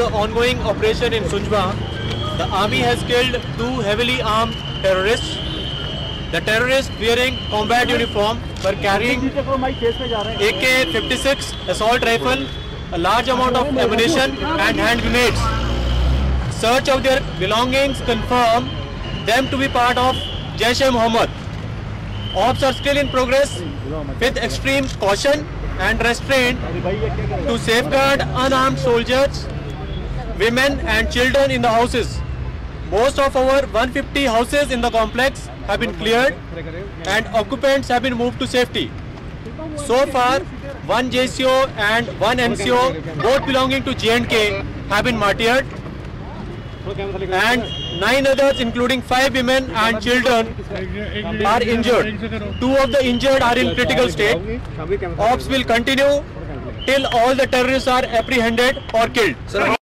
ongoing operation in Sunjwa, the army has killed 2 heavily armed terrorists. The terrorists wearing combat uniform were carrying AK-56 assault rifle, a large amount of ammunition and hand grenades. Search of their belongings confirm them to be part of Jaish-e-Mohammed. Ops are still in progress with extreme caution and restraint to safeguard unarmed soldiers, women and children in the houses. Most of our 150 houses in the complex have been cleared and occupants have been moved to safety. So far, 1 JCO and 1 NCO, both belonging to J&K, have been martyred, and 9 others, including 5 women and children, are injured. 2 of the injured are in critical state. Ops will continue till all the terrorists are apprehended or killed.